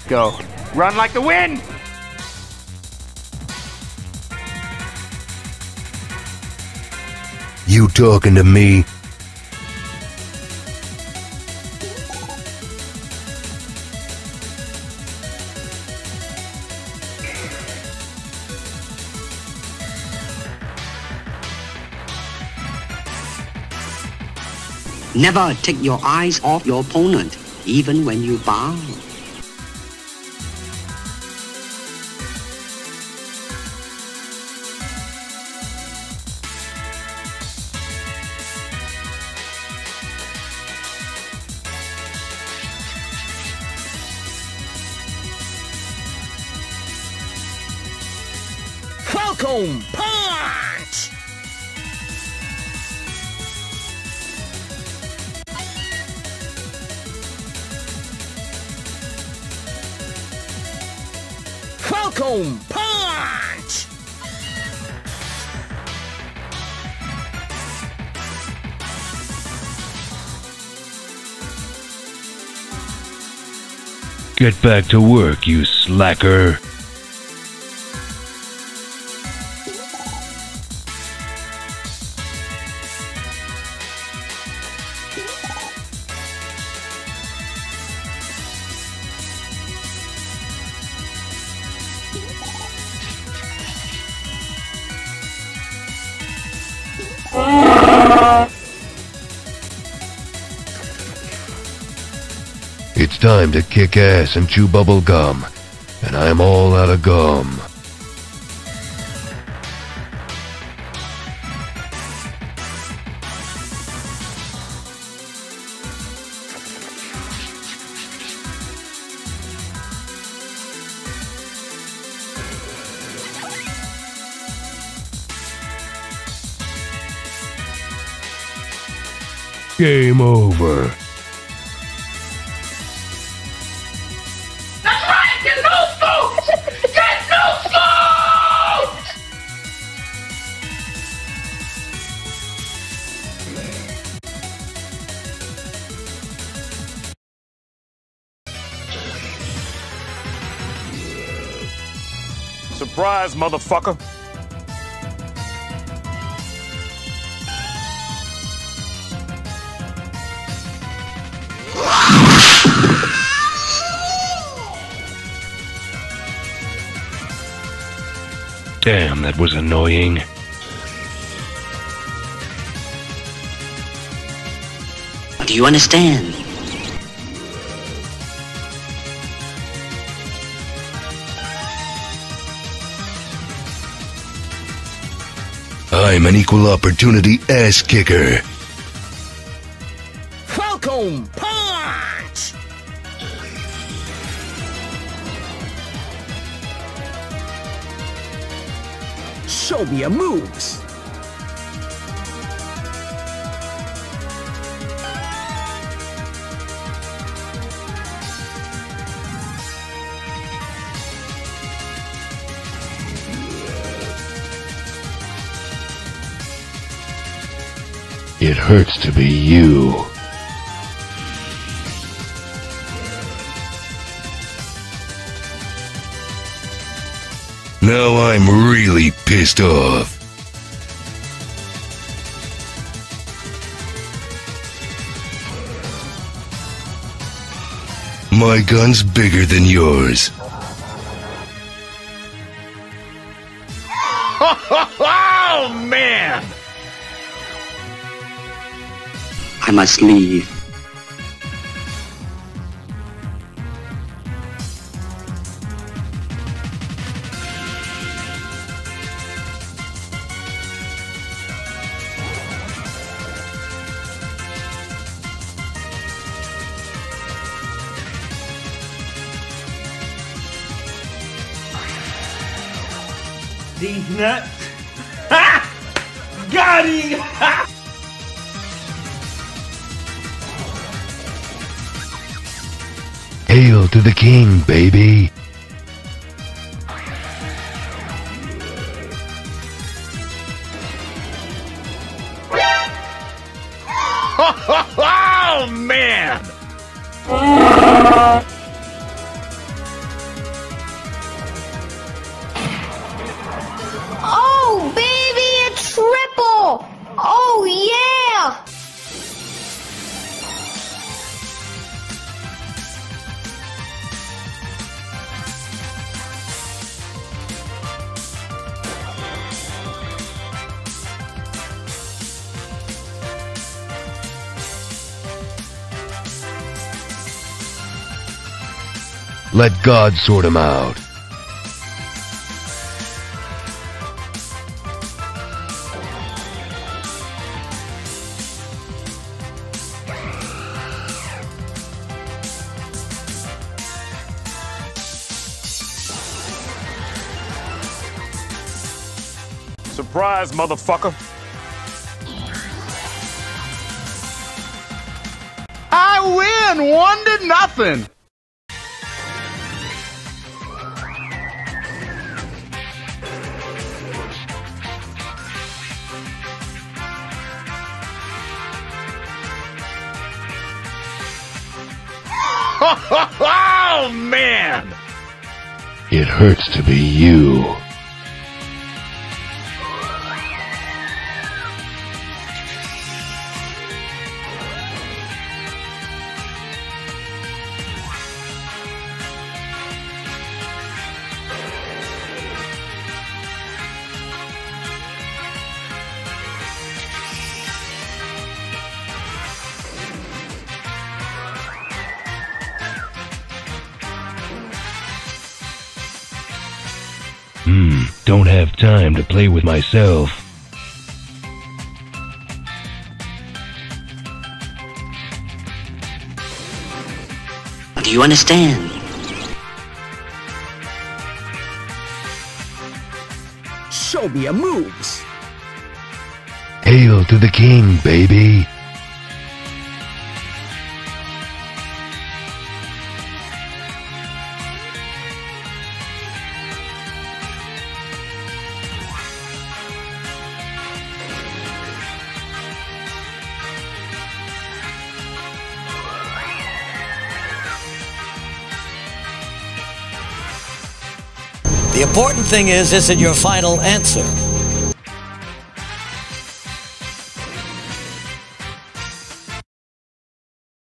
Go. Run like the wind! You talking to me? Never take your eyes off your opponent, even when you bow. Falcon Punch! Falcon Punch! Get back to work, you slacker. It's time to kick ass and chew bubble gum, and I'm all out of gum. Game over. That's right! Get no food! Get no food! Surprise, motherfucker! Damn, that was annoying. Do you understand? I'm an equal opportunity ass kicker. Falcon Punch! Show me your moves. It hurts to be you. Now I'm really pissed off. My gun's bigger than yours. Oh, man! I must leave. These nuts. Ha! Got him! Ha! Hail to the king, baby. Oh, man! Let God sort him out. Surprise, motherfucker. I win 1-0. Oh, man! It hurts to be you. Don't have time to play with myself. Do you understand? Show me your moves. Hail to the king, baby. The important thing is it your final answer?